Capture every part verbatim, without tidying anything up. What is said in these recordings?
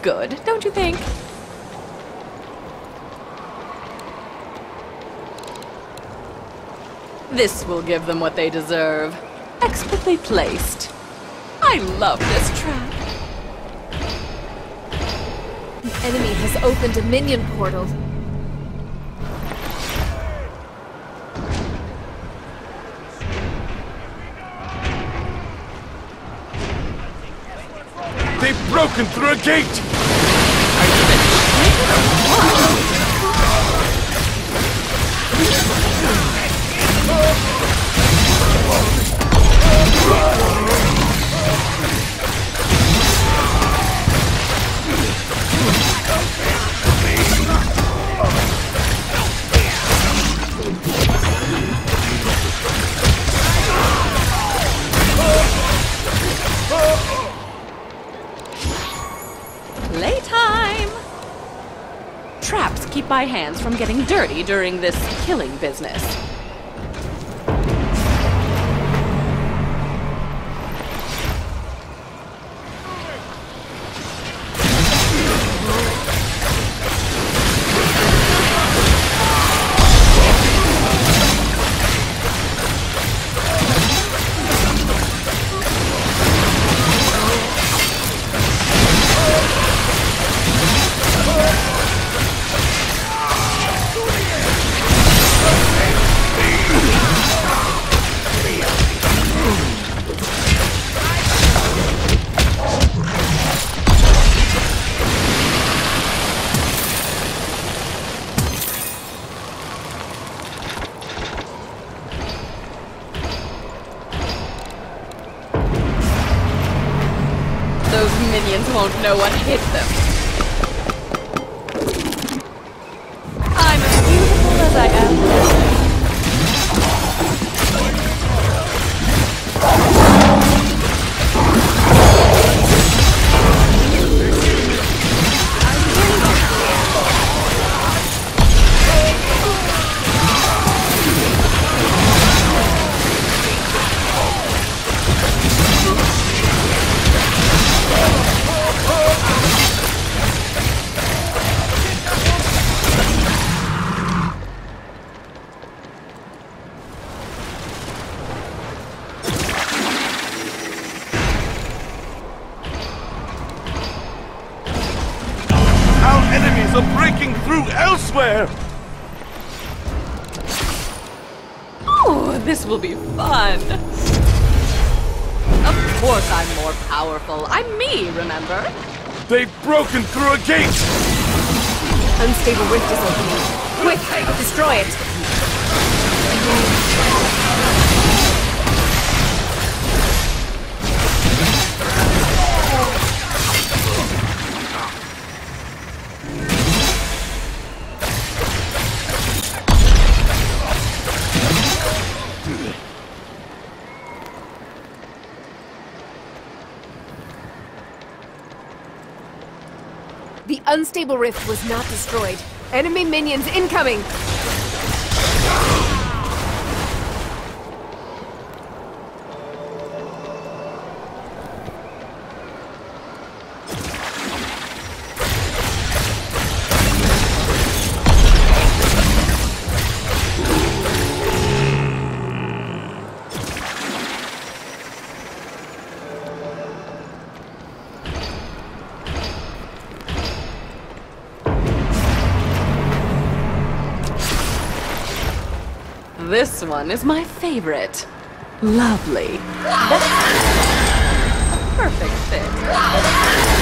good, don't you think? This will give them what they deserve. Expertly placed. I love this trap. The enemy has opened a minion portal. They've broken through a gate! Playtime! Traps keep my hands from getting dirty during this killing business. Those minions won't know what hit them. I'm as beautiful as I am. Enemies are breaking through elsewhere! Oh, this will be fun! Of course I'm more powerful. I'm me, remember? They've broken through a gate! Unstable rift is opening. Quick, destroy it! The unstable rift was not destroyed. Enemy minions incoming! This one is my favorite. Lovely. Perfect fit.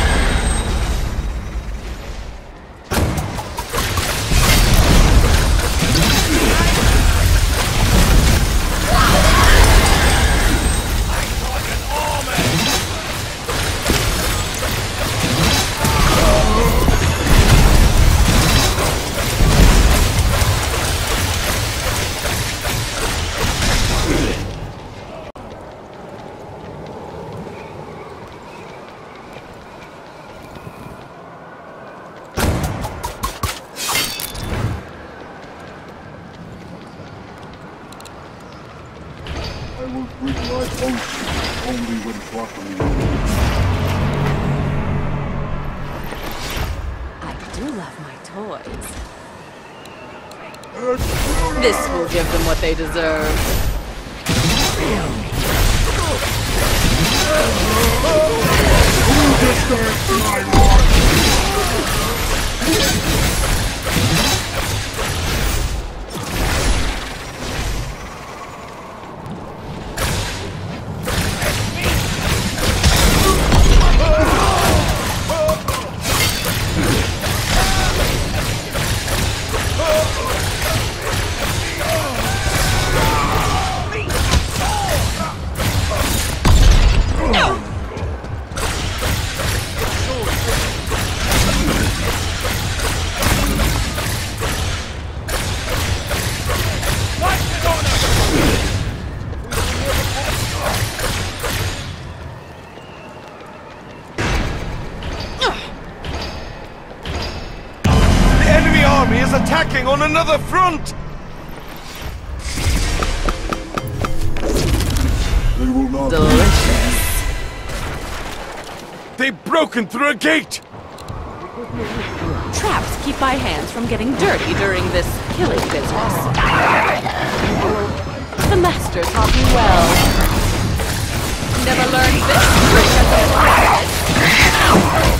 I will bring my potion only when properly. toys. This will give them what they deserve. Who disturbs my watch? Attacking on another front! They will not. Delicious. They've broken through a gate! Traps keep my hands from getting dirty during this killing business. The master taught me well. Never learned this trick as a practice.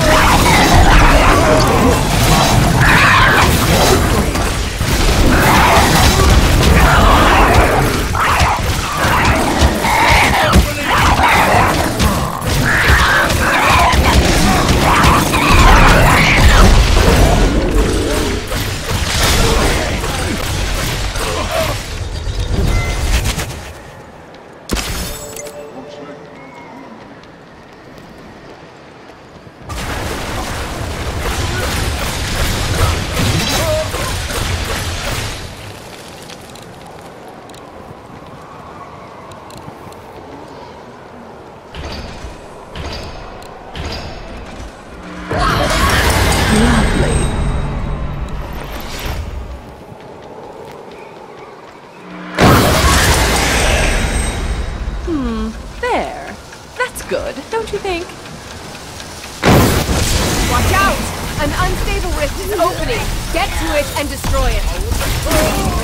Good, don't you think? Watch out! An unstable rift is opening! Get to it and destroy it!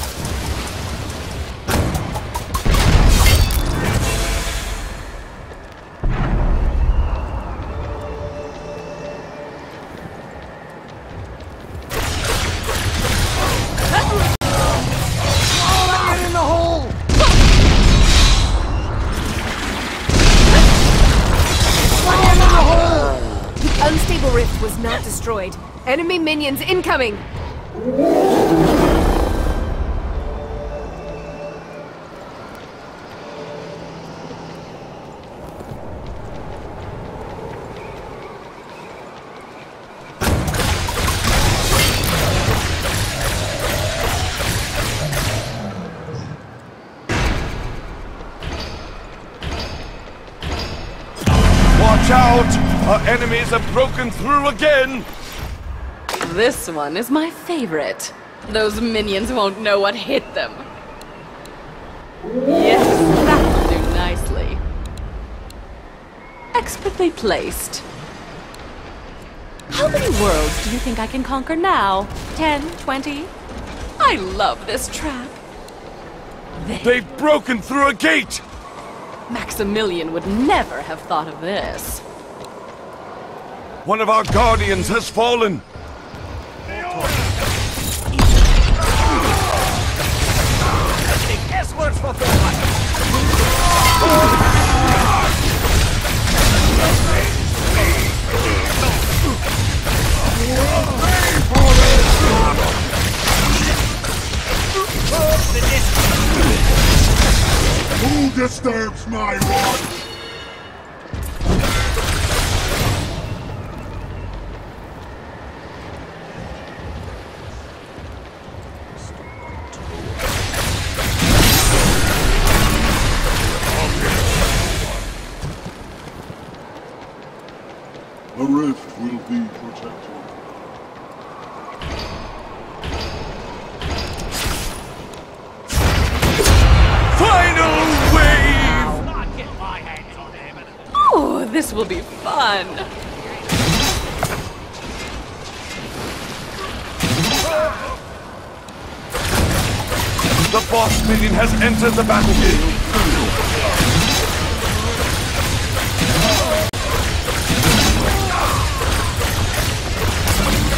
Unstable rift was not destroyed. Enemy minions incoming! Watch out! Our enemies have broken through again! This one is my favorite. Those minions won't know what hit them. Yes, that'll do nicely. Expertly placed. How many worlds do you think I can conquer now? Ten? Twenty? I love this trap. There. They've broken through a gate! Maximilian would never have thought of this. One of our guardians has fallen! Who disturbs my watch? The rift will be protected. Final wave! Oh, this will be fun. The boss minion has entered the battlefield.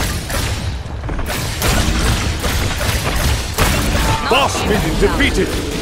Boss minion defeated!